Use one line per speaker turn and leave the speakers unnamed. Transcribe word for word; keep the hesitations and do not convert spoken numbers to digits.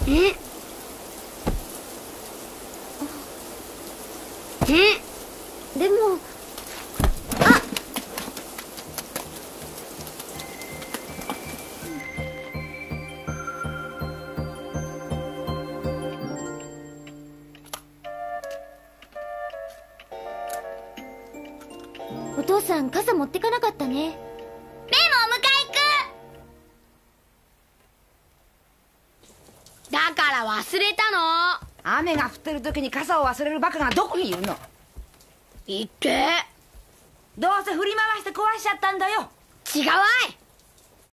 ええでもあお父さん傘持ってかなかったね。メイもお迎え行く。だから忘れたの。
雨が降ってる時に傘を忘れるバカがどこにいるの。
いって
どうせ振り回して壊しちゃったんだよ。
違うわい。